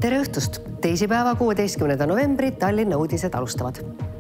Tere õhtust! Teisipäeva 16. novembri Tallinna uudised alustavad.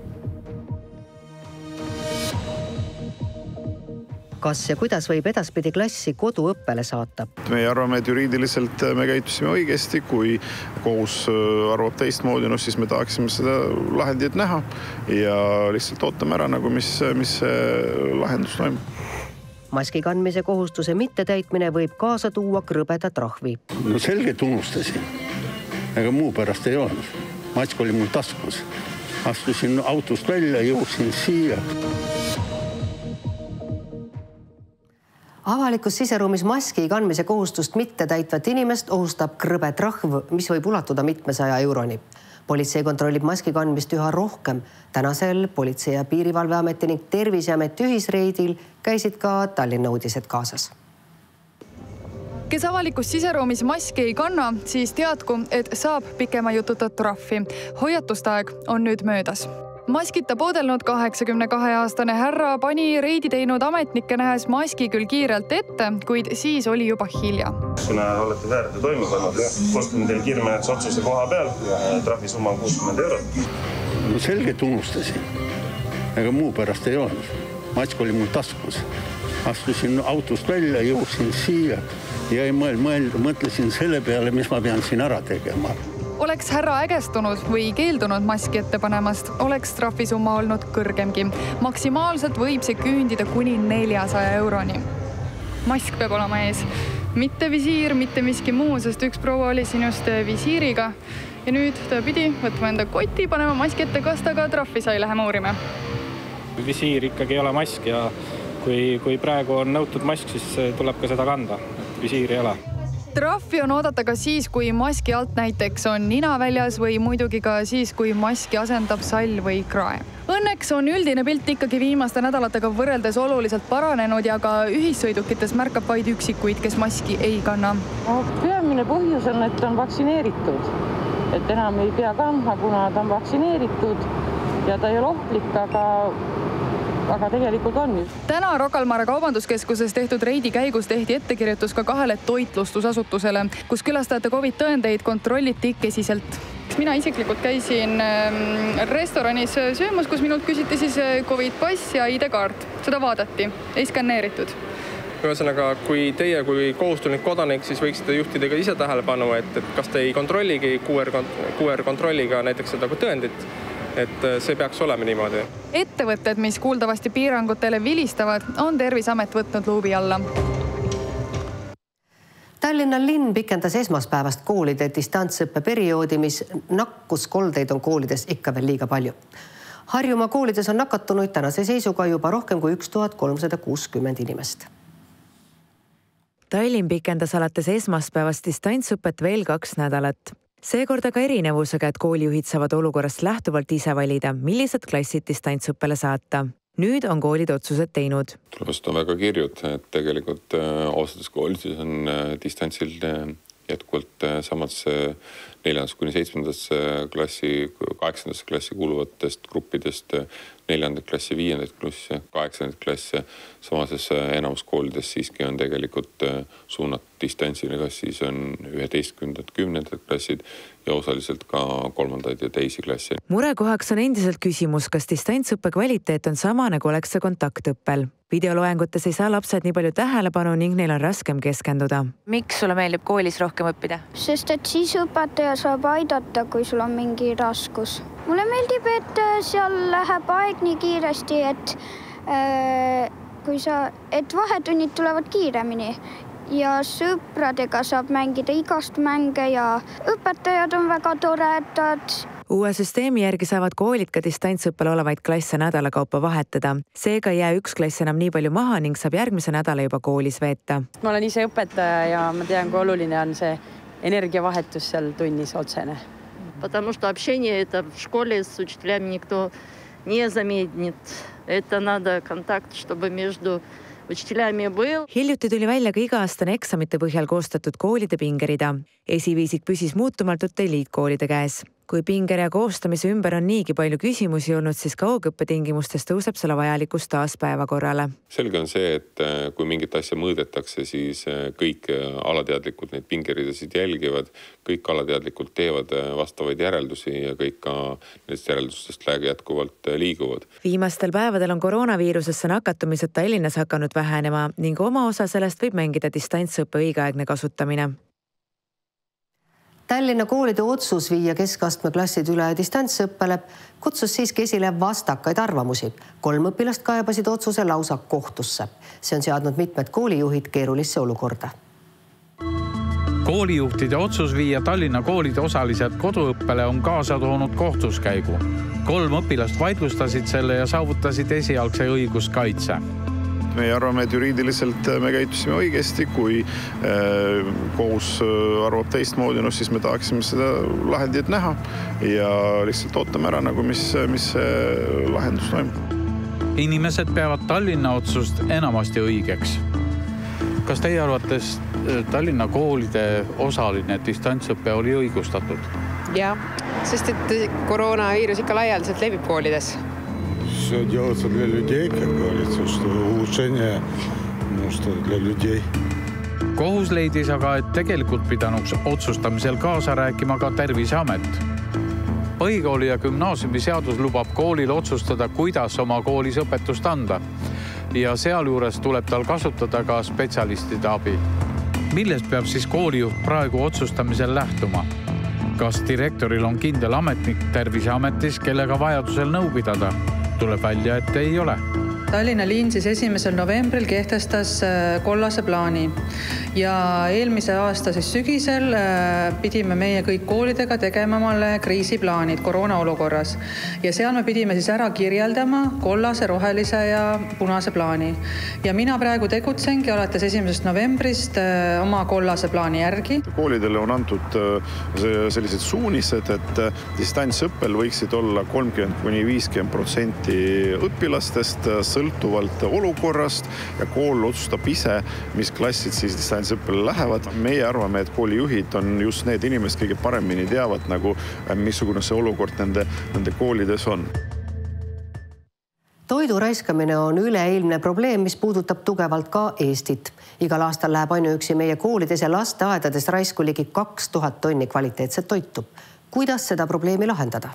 Kas ja kuidas võib edaspidi klassi koduõppele saata? Me arvame, et juriidiliselt me käitusime õigesti. Kui kohus arvab teistmoodi, siis me tahaksime seda lahendit näha ja lihtsalt ootame ära, mis lahendus toimub. Maski kandmise kohustuse mittetäitmine võib kaasa tuua krõbeda trahvi. No selgelt unustasin. Ega muu pärast ei olnud. Mask oli mul taskus. Astusin autost välja, jõudsin siia. Avalikus siseruumis maski kandmise kohustust mitte täitvat inimest ohustab krõbe trahv, mis võib ulatuda mitmesaja euroni. Politsei kontrollib maski kandmist üha rohkem. Tänasel Politsei- ja Piirivalveameti ning Terviseameti ühisreidil käisid ka Tallinna uudised kaasas. Kes avalikus siseruumis maski ei kanna, siis teadku, et saab pikema jututa trahvi. Hoiatustaeg on nüüd möödas. Maskita poodelnud 82-aastane härra pani reidi teinud ametnikke nähes maski küll kiirelt ette, kuid siis oli juba hilja. Kuna olete väärteo toime pannud, koostame teil kiirmenetluse otsuse koha peal. Trahvisumma on 60 eurot. No selgelt unustasin. Ega muu pärast ei olnud. Mask oli mul taskus. Astusin autost välja, jõudsin siia ja mõtlesin selle peale, mis ma pean siin ära tegema. Oleks härra ägestunud või keeldunud maski ette panemast, oleks trahvisumma olnud kõrgemgi. Maksimaalselt võib see küündida kuni 400 euroni. Mask peab olema ees. Mitte visiir, mitte miski muu, sest üks proua oli siin just visiiriga. Ja nüüd ta pidi võtma enda koti, panema maski ette, kas ta ka trahvi sai, läheme uurime. Visiir ikkagi ei ole mask ja kui praegu on nõutud mask, siis tuleb ka seda kanda. Visiir ei ole. Trahvi on oodata ka siis, kui maski alt näiteks on nina väljas või muidugi ka siis, kui maski asendab sall või krae. Õnneks on üldine pilt ikkagi viimaste nädalatega võrreldes oluliselt paranenud ja ka ühissõidukites märkab vaid üksikuid, kes maski ei kanna. Peamine põhjus on, et on vaktsineeritud. Et enam ei pea kandma, kuna ta on vaktsineeritud ja ta ei ole ohtlik, aga tegelikult on. Täna Rocca al Mare kaubanduskeskuses tehtud reidi käigus tehti ettekirjutus ka 2 toitlustusasutusele, kus külastajate COVID-tõendeid kontrolliti kesiselt. Mina isiklikult käisin restoranis söömas, kus minult küsiti siis COVID-pass ja ID-kaart. Seda vaadati, ei skanneeritud. Ühesõnaga, kui teie kui kohustunud kodanik, siis võiksite juhtida ka ise tähelepanu, et kas te ei kontrolligi QR kontrolliga näiteks seda tõendit. Et see peaks olema niimoodi. Ettevõtted, mis kuuldavasti piirangutele vilistavad, on Terviseamet võtnud luubi alla. Tallinna linn pikendas esmaspäevast koolide distantsõppe perioodi, mis nakkuskoldeid on koolides ikka veel liiga palju. Harjumaa koolides on nakatunuid tänase seisuga juba rohkem kui 1360 inimest. Tallinn pikendas alates esmaspäevast distantsõpet veel 2 nädalat. Seekord aga erinevusega, et koolijuhid saavad olukorrast lähtuvalt ise valida, millised klassid distantsõppele saata. Nüüd on koolid otsused teinud. Tulevast on väga kirjud, et tegelikult osades koolides on distantsil jätkuvalt samas 4. kuni 7. klassi, 8. klassi kuuluvatest gruppidest 4. klassi, 5. klassi, 8. klassi. Samas enamus koolides siiski on tegelikult suunatud distantsile, kas siis on 11. 10. klassid ja osaliselt ka 3. ja 2. klassi. Murekohaks on endiselt küsimus, kas distantsõppe kvaliteet on sama, nagu oleks see kontaktõppel. Videoloengutes ei saa lapsed nii palju tähelepanu ning neil on raskem keskenduda. Miks sulle meeldib koolis rohkem õppida? Sest et siis õpetaja saab aidata, kui sul on mingi raskus. Mulle meeldib, et seal läheb aeg nii kiiresti, et vahetunnid tulevad kiiremini ja sõpradega saab mängida igast mänge ja õpetajad on väga toredad. Uue süsteemi järgi saavad koolid ka distantsõppel olevaid klasse nädala kaupa vahetada. Seega ei jää üks klass enam nii palju maha ning saab järgmise nädala juba koolis veeta. Ma olen ise õpetaja ja ma tean, kui oluline on see energiavahetus seal tunnis otsene. Потому что общение это в школе с учителями никто не заменит. Это надо контакт, чтобы между учителями был. Hiljuti tuli välja ka iga-aastane eksamite põhjal koostatud koolide pingerida. Esiviisik püsis muutumatult eliitkoolide käes. Kui pingerea koostamise ümber on niigi palju küsimusi olnud, siis kaugõppe tingimustes tõuseb selle vajalikkus taas päevakorrale. Selge on see, et kui mingit asja mõõdetakse, siis kõik alateadlikult neid pingeridasid jälgivad, kõik alateadlikult teevad vastavaid järeldusi ja kõik ka nendest järeldustest jätkuvalt liiguvad. Viimastel päevadel on koroonaviirusesse nakatumised Tallinnas hakanud vähenema ning oma osa sellest võib mängida distantsõppe õigeaegne kasutamine. Tallinna koolide otsus viia keskastme klassid üle distantsõppele kutsus siiski esile vastakaid arvamusi. 3 õpilast kaebasid otsuse lausa kohtusse. See on seadnud mitmed koolijuhid keerulisse olukorda. Koolijuhtide otsus viia Tallinna koolide osaliselt koduõppele on kaasa toonud kohtuskäigu. 3 õpilast vaidlustasid selle ja saavutasid esialgse õiguskaitse. Me arvame, et juriidiliselt me käitusime õigesti, kui kohus arvab teistmoodi, siis me tahaksime seda lahendit näha ja lihtsalt ootame ära, mis lahendus toimub. Inimesed peavad Tallinna otsust enamasti õigeks. Kas teie arvates Tallinna koolide osaline distantsõppe oli õigustatud? Jah, sest et koroonaviirus ikka laialdaselt levib koolides. Все делается для людей, как говорится, что улучшение для людей. Kohus leidis aga, et tegelikult pidanuks otsustamisel kaasa rääkima ka Terviseamet. Põhikooli ja gümnaasiumi seadus lubab koolil otsustada, kuidas oma koolis õpetust anda. Ja sealjuures tuleb tal kasutada ka spetsialistide abi. Millest peab siis koolijuht praegu otsustamisel lähtuma? Kas direktoril on kindel ametnik Terviseametis, kellega vajadusel nõu pidada? Tuleb välja, et ei ole. Tallinna linn siis 1. novembril kehtestas kollase plaani ja eelmise aasta sügisel pidime meie kõik koolidega tegema omale kriisiplaanid koroonaolukorras ja seal me pidime siis ära kirjeldama kollase, rohelise ja punase plaani. Ja mina praegu tegutsengi alates 1. novembrist oma kollase plaani järgi. Koolidele on antud sellised suunised, et distantsõppel võiksid olla 30–50% õpilastest sõltuvalt olukorrast ja kool otsustab ise, mis klassid siis distantsõppele lähevad. Meie arvame, et koolijuhid on just need inimesed kõige paremini teavad, missugune see olukord nende koolides on. Toidu raiskamine on üleilmne probleem, mis puudutab tugevalt ka Eestit. Igal aastal läheb ainuüksi meie koolides ja lasteaedades raisku ligi 2000 tonni kvaliteetset toitu. Kuidas seda probleemi lahendada?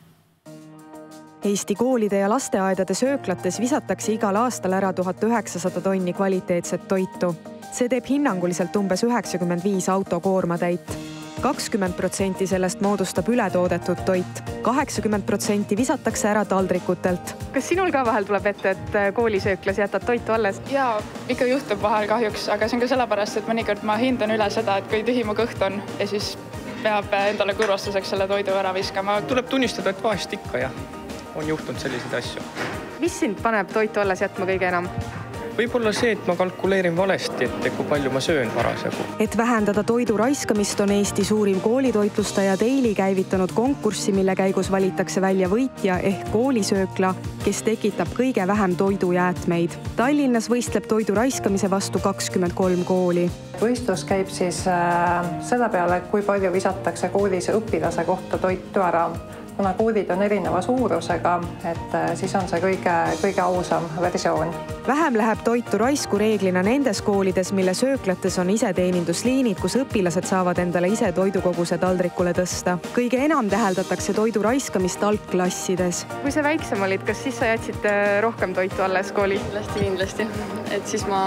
Eesti koolide ja lasteaedade sööklates visatakse igal aastal ära 1900 tonni kvaliteetset toitu. See teeb hinnanguliselt umbes 95 autokoormatäit. 20% sellest moodustab ületoodetud toit. 80% visatakse ära taldrikutelt. Kas sinul ka vahel tuleb ette, et koolisööklas jätad toitu alles? Jaa, ikka juhtub vahel kahjuks, aga see on ka sellepärast, et mõnikord ma hindan üle seda, et kui tühi mu kõht on ja siis peab endale kurvastuseks selle toidu ära viskama. Tuleb tunnistada, et vahest ikka on juhtunud selliseid asju. Mis sind paneb toitu alles jätma kõige enam? Võib-olla see, et ma kalkuleerin valesti, et kui palju ma söön parasjagu. Et vähendada toidu raiskamist on Eesti suurim koolitoitlustaja Daily käivitanud konkurssi, mille käigus valitakse välja võitja ehk koolisöökla, kes tekitab kõige vähem toidujäätmeid. Tallinnas võistleb toidu raiskamise vastu 23 kooli. Võistlus käib siis selle peale, kui palju visatakse koolis õpilase kohta toitu ära. Kuna koolid on erineva suurusega, et siis on see kõige ausam versioon. Vähem läheb toitu raisku reeglina nendes koolides, mille sööklates on iseteenindusliinid, kus õpilased saavad endale ise toidukoguse taldrikule tõsta. Kõige enam täheldatakse toidu raiskamist algklassides. Kui sa väiksem olid, kas siis sa jätsid rohkem toitu alles kooli? Kindlasti. Et siis ma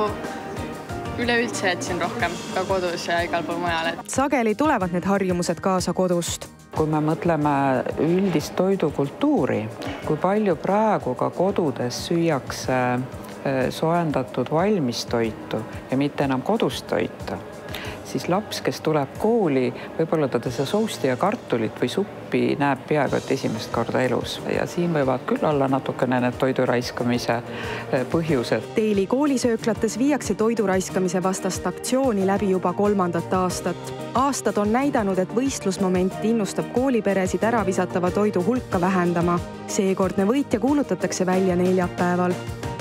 üleüldse jätsin rohkem ka kodus ja igal pool mujal. Sageli tulevad need harjumused kaasa kodust. Kui me mõtleme üldist toidukultuuri, kui palju praegu ka kodudes süüakse soojendatud valmistoitu ja mitte enam kodust toitu, siis laps, kes tuleb kooli, võib-olla ta sousti ja kartulit või suppi näeb peaaegu et esimest korda elus. Ja siin võivad küll olla natukene need toidu raiskamise põhjused. Daily koolisööklates viiakse toidu raiskamise vastast aktsiooni läbi juba 3. aastat. Aastad on näidanud, et võistlusmoment innustab kooliperesid ära visatava toidu hulka vähendama. Seekordne võitja kuulutatakse välja neljapäeval.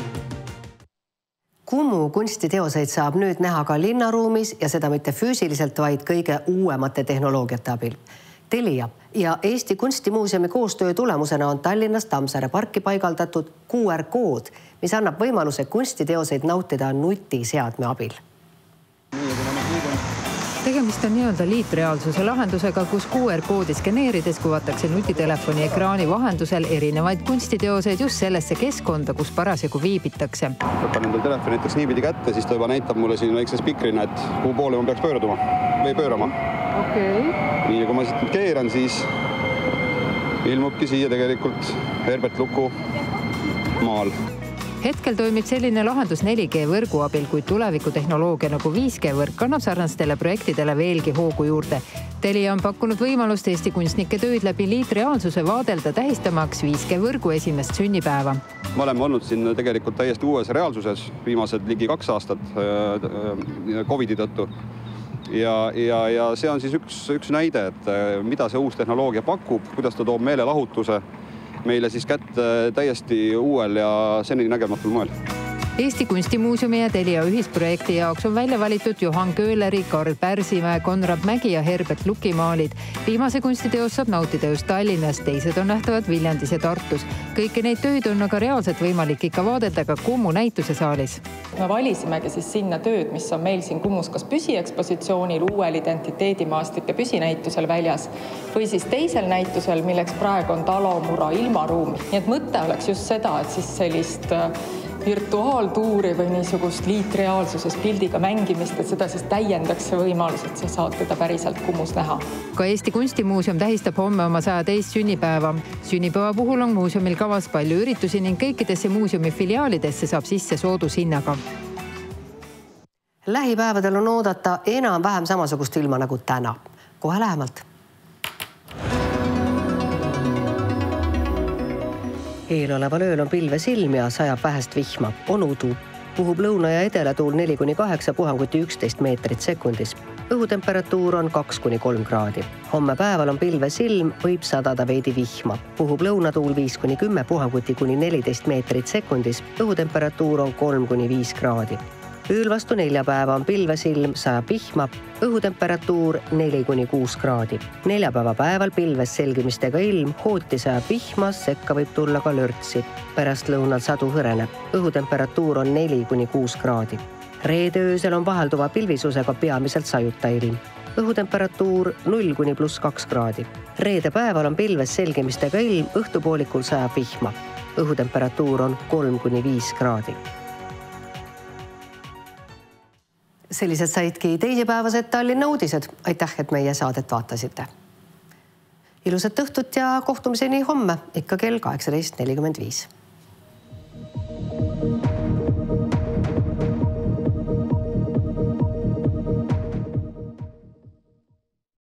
Kumu kunstiteoseid saab nüüd näha ka linnaruumis ja seda mitte füüsiliselt, vaid kõige uuemate tehnoloogiate abil. Telia ja Eesti Kunstimuuseumi koostöö tulemusena on Tallinnas Tammsaare parki paigaldatud QR-kood, mis annab võimaluse kunstiteoseid nautida nutiseadme abil. Tegemist on nii-öelda liitreaalsuse lahendusega, kus QR-koodi skeneerides kuvatakse nutitelefoni ekraani vahendusel erinevaid kunstiteoseid just sellesse keskkonda, kus parasjagu viibitakse. Võtan endal telefoni näiteks niipidi kätte, siis ta juba näitab mulle siin väikse spikrina, et kuhu poole ma peaks pöörama. Nii, kui ma siit keeran, siis ilmubki siia tegelikult Herbert Luku maal. Hetkel toimib selline lahendus 4G võrgu abil, kuid tulevikutehnoloogia nagu 5G võrk annab sarnastele projektidele veelgi hoogu juurde. Telia on pakkunud võimalust Eesti kunstnike tööd läbi liitreaalsuse vaadelda tähistamaks 5G võrgu esimest sünnipäeva. Me oleme olnud siin tegelikult täiesti uues reaalsuses viimased ligi 2 aastat Covidi tõttu. Ja see on siis üks näide, et mida see uus tehnoloogia pakub, kuidas ta toob meelelahutuse meile siis kätte täiesti uuel ja seni nägematul moel. Eesti Kunstimuuseumi ja Telia ühisprojekti jaoks on välja valitud Johan Köhleri, Karl Pärsimäe, Konrad Mägi ja Herbert Luki maalid. Viimase kunstiteos saab nautida just Tallinnas, teised on nähtavad Viljandis ja Tartus. Kõiki neid töid on aga reaalselt võimalik ikka vaadelda ka Kumu näitusesaalis. Me valisimegi siis sinna tööd, mis on meil siin Kumus kas püsiekspositsioonil, uuel identiteedimaastike püsinäitusel väljas või siis teisel näitusel, milleks praegu on Talomura ilmaruum. Nii et mõte oleks just seda, et siis sellist virtuaaltuuri või niisugust liitreaalsuses pildiga mängimist, et seda siis täiendaks see võimalus, et sa saad teda päriselt Kumus näha. Ka Eesti Kunstimuuseum tähistab homme oma 102. sünnipäeva. Sünnipäeva puhul on muuseumil kavas palju üritusi ning kõikidesse muuseumi filiaalidesse saab sisse soodushinnaga. Lähipäevadel on oodata enam-vähem samasugust ilma nagu täna. Kohe lähemalt. Eeloleval ööl on pilves ilm ja sajab vähest vihma. On udu. Puhub lõuna- ja edelatuul 4-8 puhanguti 11 meetrit sekundis. Õhutemperatuur on 2-3 kraadi. Homme päeval on pilves ilm, võib sadada veidi vihma. Puhub lõunatuul 5-10 puhanguti kuni 14 meetrit sekundis. Õhutemperatuur on 3-5 kraadi. Ööl vastu neljapäeva on pilves ilm, sajab vihma, õhutemperatuur 4-6 kraadi. Neljapäeva päeval pilves selgimistega ilm, hooti sajab vihma, sekka võib tulla ka lörtsi. Pärast lõunal sadu hõreneb. Õhutemperatuur on 4-6 kraadi. Reede öösel on vahelduva pilvisusega peamiselt sajuta ilm. Õhutemperatuur 0-+2 kraadi. Reede päeval on pilves selgimistega ilm, õhtupoolikul sajab vihma. Õhutemperatuur on 3-5 kraadi. Sellised saidki teisipäevased Tallinna uudised. Aitäh, et meie saadet vaatasite. Ilusat õhtut ja kohtumiseni homme ikka kell 18.45.